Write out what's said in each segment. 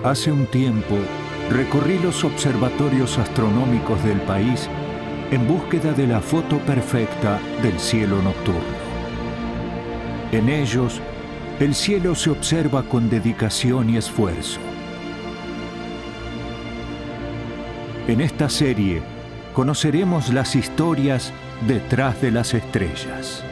Hace un tiempo, recorrí los observatorios astronómicos del país en búsqueda de la foto perfecta del cielo nocturno. En ellos, el cielo se observa con dedicación y esfuerzo. En esta serie, conoceremos las historias detrás de las estrellas.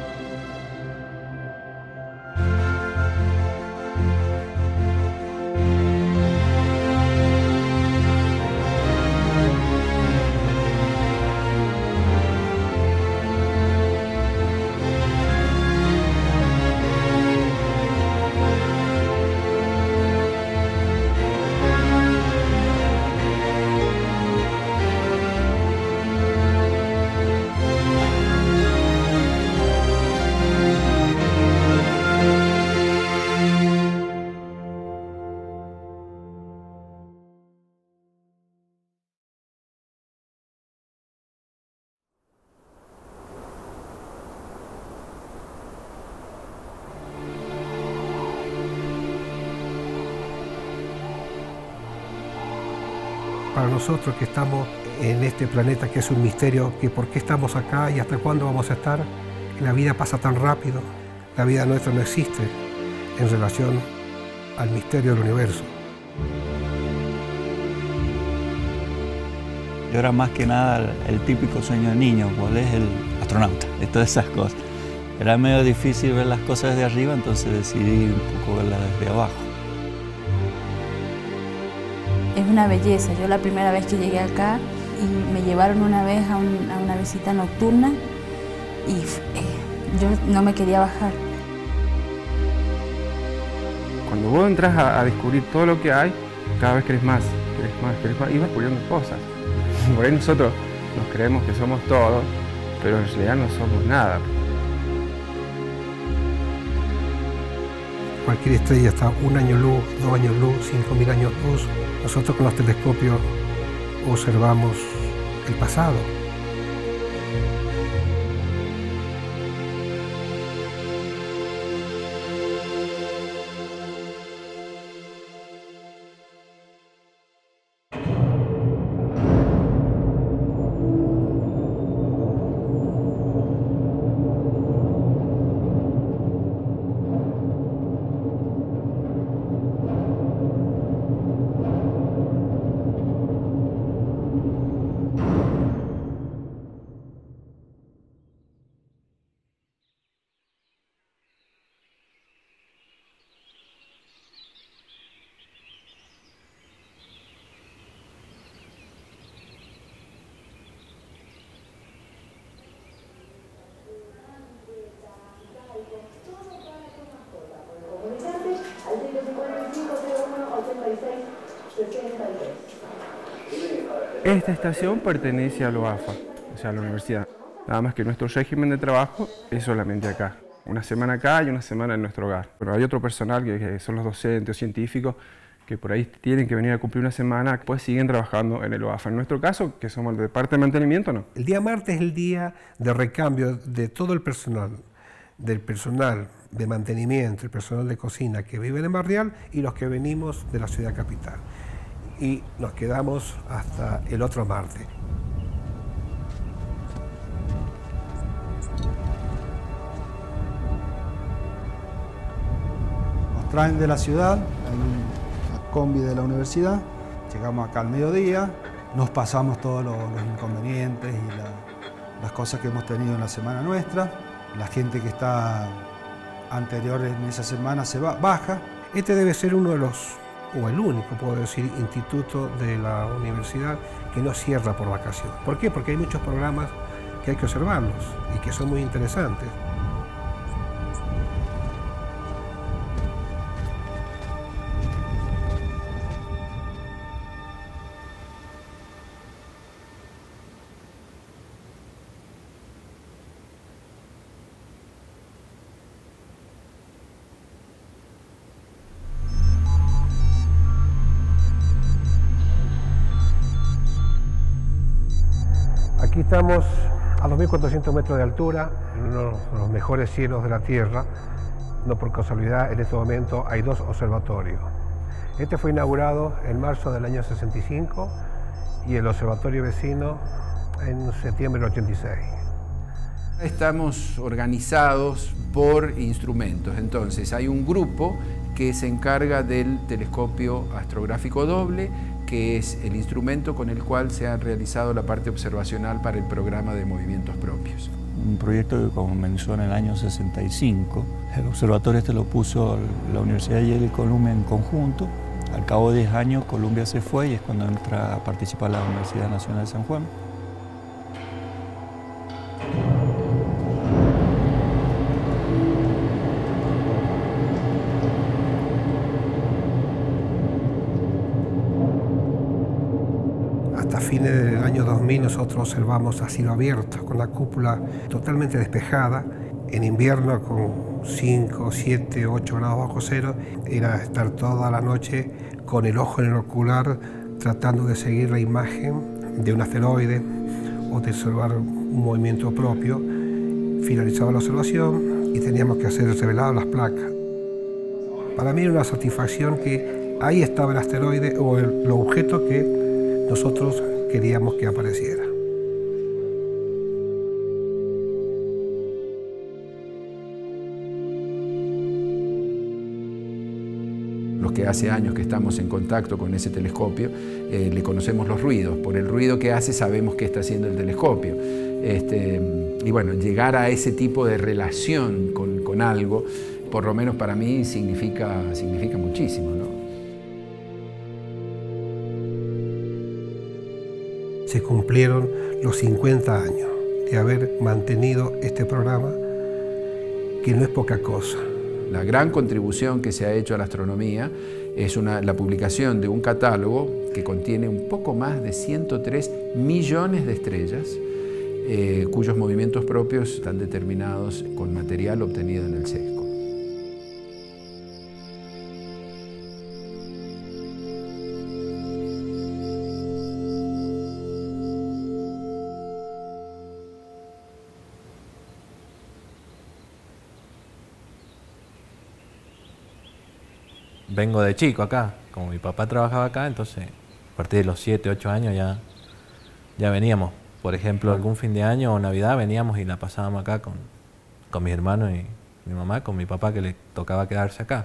Para nosotros que estamos en este planeta, que es un misterio, que por qué estamos acá y hasta cuándo vamos a estar, que la vida pasa tan rápido, la vida nuestra no existe en relación al misterio del universo. Yo era más que nada el típico sueño de niño, cuál es el astronauta, de todas esas cosas. Era medio difícil ver las cosas desde arriba, entonces decidí un poco verlas desde abajo. Es una belleza. Yo la primera vez que llegué acá y me llevaron una vez a una visita nocturna y yo no me quería bajar. Cuando vos entras a descubrir todo lo que hay, cada vez querés más, y vas descubriendo cosas. Por ahí nosotros nos creemos que somos todo, pero en realidad no somos nada. Cualquier estrella está 1 año luz, 2 años luz, 5.000 años luz. Nosotros con los telescopios observamos el pasado. Esta estación pertenece a la UAFA, o sea, a la universidad. Nada más que nuestro régimen de trabajo es solamente acá. Una semana acá y una semana en nuestro hogar. Pero hay otro personal que son los docentes o científicos que por ahí tienen que venir a cumplir una semana, pues siguen trabajando en el UAFA. En nuestro caso, que somos el de parte de mantenimiento, no. El día martes es el día de recambio de todo el personal, del personal de mantenimiento, el personal de cocina que vive en Barrial y los que venimos de la ciudad capital. Y nos quedamos hasta el otro martes. Nos traen de la ciudad, en la combi de la universidad, llegamos acá al mediodía, nos pasamos todos los inconvenientes y las cosas que hemos tenido en la semana nuestra. La gente que está anterior en esa semana se baja. Este debe ser uno de los, o el único, puedo decir, instituto de la universidad que no cierra por vacación. ¿Por qué? Porque hay muchos programas que hay que observarlos y que son muy interesantes. Aquí estamos a 2.400 metros de altura, en uno de los mejores cielos de la Tierra. No por casualidad, en este momento hay dos observatorios. Este fue inaugurado en marzo del año 65 y el observatorio vecino en septiembre del 86. Estamos organizados por instrumentos, entonces hay un grupo que se encarga del telescopio astrográfico doble, que es el instrumento con el cual se ha realizado la parte observacional para el programa de movimientos propios. Un proyecto que comenzó en el año 65. El observatorio este lo puso la Universidad de Yale y Columbia en conjunto. Al cabo de 10 años Columbia se fue y es cuando entra a participar la Universidad Nacional de San Juan. Hasta fines del año 2000 nosotros observamos a cielo abierto, con la cúpula totalmente despejada. En invierno con 5, 7, 8 grados bajo cero, era estar toda la noche con el ojo en el ocular tratando de seguir la imagen de un asteroide o de observar un movimiento propio. Finalizaba la observación y teníamos que hacer revelado las placas. Para mí era una satisfacción que ahí estaba el asteroide o el objeto que nosotros queríamos que apareciera. Los que hace años que estamos en contacto con ese telescopio, le conocemos los ruidos. Por el ruido que hace sabemos qué está haciendo el telescopio. Y bueno, llegar a ese tipo de relación con algo, por lo menos para mí, significa muchísimo, ¿no? Se cumplieron los 50 años de haber mantenido este programa, que no es poca cosa. La gran contribución que se ha hecho a la astronomía es la publicación de un catálogo que contiene un poco más de 103 millones de estrellas, cuyos movimientos propios están determinados con material obtenido en el CESCO. Vengo de chico acá, como mi papá trabajaba acá, entonces a partir de los 7, 8 años ya veníamos. Por ejemplo, algún fin de año o Navidad veníamos y la pasábamos acá con mis hermanos y mi mamá, con mi papá que le tocaba quedarse acá.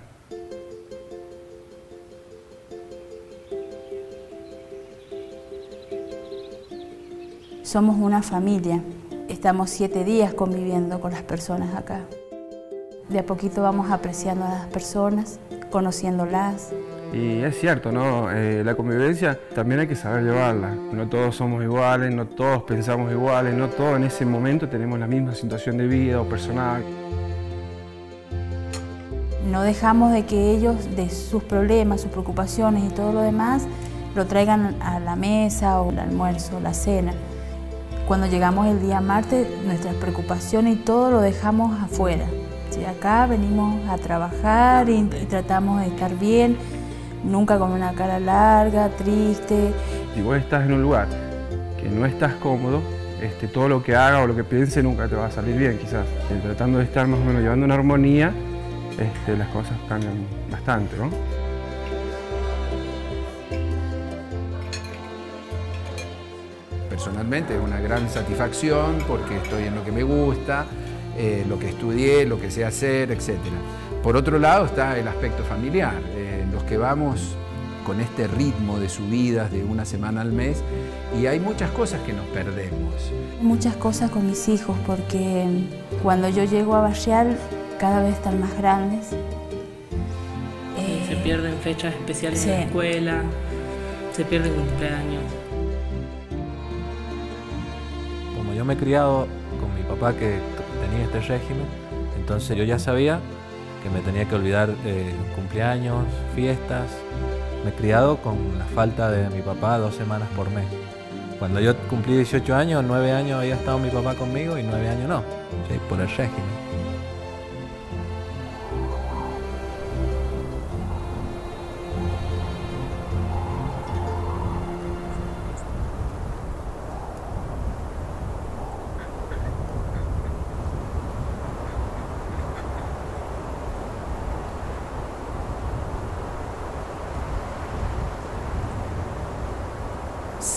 Somos una familia, estamos 7 días conviviendo con las personas acá. De a poquito vamos apreciando a las personas, conociéndolas. Y es cierto, ¿no? La convivencia también hay que saber llevarla. No todos somos iguales, no todos pensamos iguales, no todos en ese momento tenemos la misma situación de vida o personal. No dejamos de que ellos, de sus problemas, sus preocupaciones y todo lo demás, lo traigan a la mesa o el almuerzo, la cena. Cuando llegamos el día martes, nuestras preocupaciones y todo lo dejamos afuera. ¿Sí? Acá venimos a trabajar y tratamos de estar bien, nunca con una cara larga, triste. Si vos estás en un lugar que no estás cómodo, todo lo que haga o lo que piense nunca te va a salir bien, quizás. Tratando de estar más o menos llevando una armonía, las cosas cambian bastante, ¿no? Personalmente es una gran satisfacción porque estoy en lo que me gusta, lo que estudié, lo que sé hacer, etc. Por otro lado está el aspecto familiar, los que vamos con este ritmo de subidas de una semana al mes y hay muchas cosas que nos perdemos. Muchas cosas con mis hijos porque cuando yo llego a Barrial cada vez están más grandes. Se pierden fechas especiales sí. En la escuela, se pierden cumpleaños. Como yo me he criado con mi papá que tenía este régimen, entonces yo ya sabía que me tenía que olvidar de cumpleaños, fiestas. Me he criado con la falta de mi papá 2 semanas por mes. Cuando yo cumplí 18 años, 9 años había estado mi papá conmigo y 9 años no, ¿sí? Por el régimen.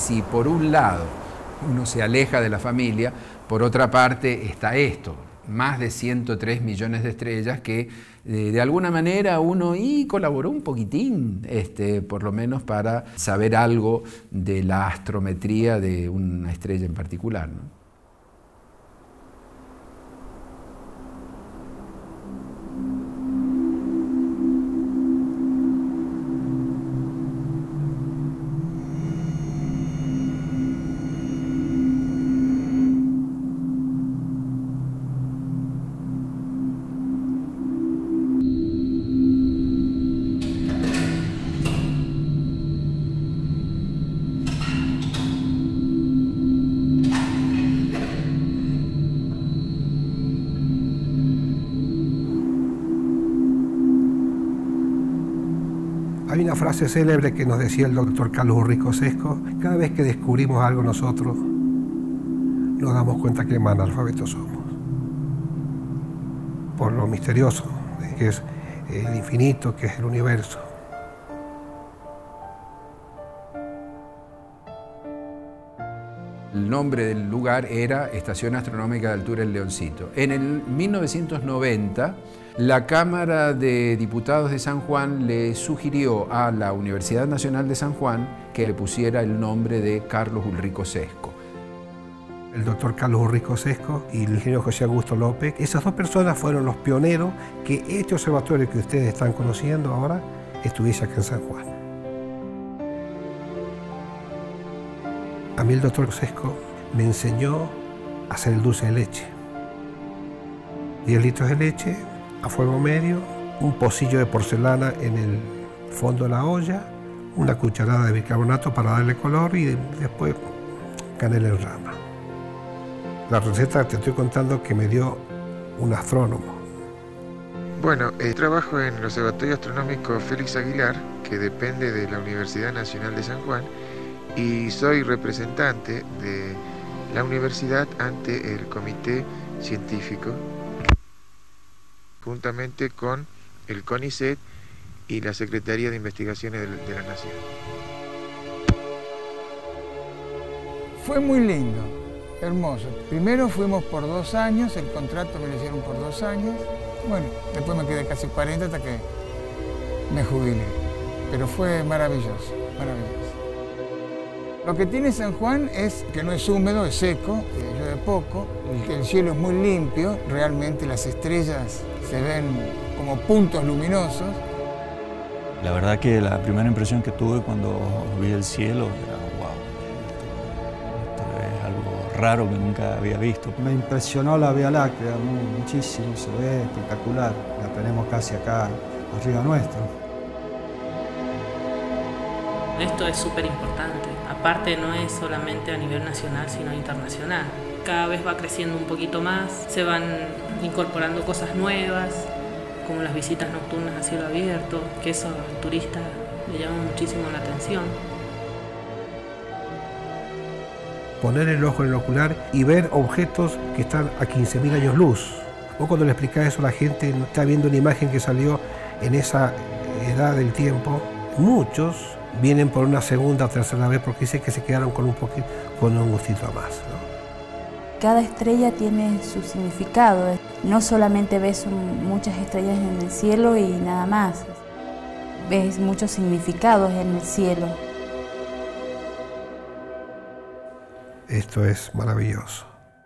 si por un lado uno se aleja de la familia, por otra parte está esto, más de 103 millones de estrellas que de alguna manera uno colaboró un poquitín, por lo menos para saber algo de la astrometría de una estrella en particular, ¿no? Hay una frase célebre que nos decía el doctor Carlos Ulrico Sesco: cada vez que descubrimos algo nosotros, nos damos cuenta que más analfabetos somos. Por lo misterioso, que es el infinito, que es el universo. El nombre del lugar era Estación Astronómica de Altura El Leoncito. En el 1990, la Cámara de Diputados de San Juan le sugirió a la Universidad Nacional de San Juan que le pusiera el nombre de Carlos Ulrico Sesco. El doctor Carlos Ulrico Sesco y el ingeniero José Augusto López, esas dos personas fueron los pioneros que este observatorio que ustedes están conociendo ahora estuviese acá en San Juan. A mí el doctor Sesco me enseñó a hacer el dulce de leche. 10 litros de leche a fuego medio, un pocillo de porcelana en el fondo de la olla, una cucharada de bicarbonato para darle color y después canela en rama. La receta te estoy contando que me dio un astrónomo. Bueno, trabajo en el Observatorio Astronómico Félix Aguilar, que depende de la Universidad Nacional de San Juan, y soy representante de la universidad ante el comité científico, juntamente con el CONICET y la Secretaría de Investigaciones de la Nación. Fue muy lindo, hermoso. Primero fuimos por 2 años, el contrato me lo hicieron por 2 años. Bueno, después me quedé casi 40 hasta que me jubilé. Pero fue maravilloso, maravilloso. Lo que tiene San Juan es que no es húmedo, es seco, que llueve poco, que el cielo es muy limpio, realmente las estrellas se ven como puntos luminosos. La verdad que la primera impresión que tuve cuando vi el cielo era wow, esto es algo raro que nunca había visto. Me impresionó la Vía Láctea muchísimo, se ve espectacular, la tenemos casi acá arriba nuestro. Esto es súper importante, aparte no es solamente a nivel nacional sino internacional. Cada vez va creciendo un poquito más, se van incorporando cosas nuevas, como las visitas nocturnas a cielo abierto, que eso al turista le llama muchísimo la atención. Poner el ojo en el ocular y ver objetos que están a 15.000 años luz. Vos cuando le explicás eso a la gente, está viendo una imagen que salió en esa edad del tiempo. Muchos vienen por una segunda o tercera vez porque dicen que se quedaron con un gustito más, ¿no? Cada estrella tiene su significado. No solamente ves muchas estrellas en el cielo y nada más. Ves muchos significados en el cielo. Esto es maravilloso.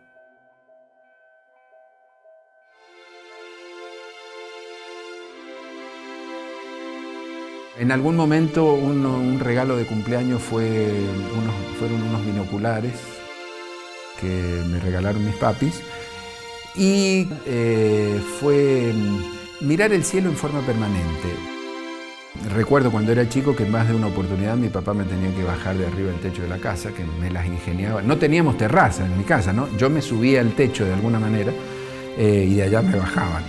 En algún momento un regalo de cumpleaños fueron unos binoculares que me regalaron mis papis y fue mirar el cielo en forma permanente. Recuerdo cuando era chico que en más de una oportunidad mi papá me tenía que bajar de arriba del techo de la casa, que me las ingeniaba. No teníamos terraza en mi casa, ¿no? Yo me subía al techo de alguna manera y de allá me bajaban.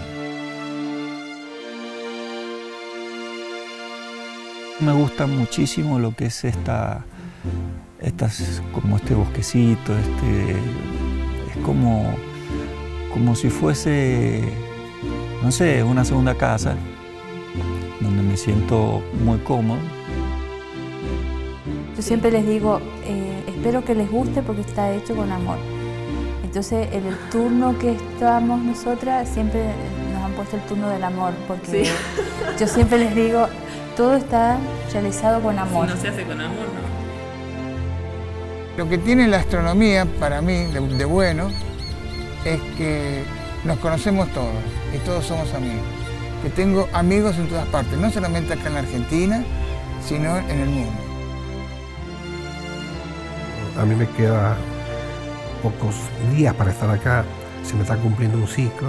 Me gusta muchísimo lo que es como este bosquecito, es como si fuese, no sé, una segunda casa, donde me siento muy cómodo. Yo siempre les digo, espero que les guste porque está hecho con amor. Entonces, en el turno que estamos nosotras, siempre nos han puesto el turno del amor, porque yo siempre les digo, todo está realizado con amor. Si no se hace con amor, no. Lo que tiene la astronomía, para mí, de bueno, es que nos conocemos todos y todos somos amigos. Que tengo amigos en todas partes, no solamente acá en la Argentina, sino en el mundo. A mí me queda pocos días para estar acá, se me está cumpliendo un ciclo.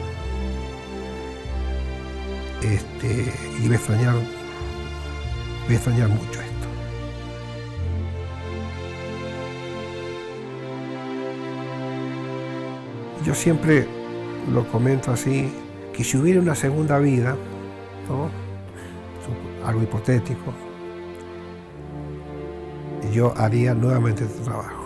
Y voy a extrañar mucho esto. Yo siempre lo comento así, que si hubiera una segunda vida, ¿no? Algo hipotético, yo haría nuevamente este trabajo.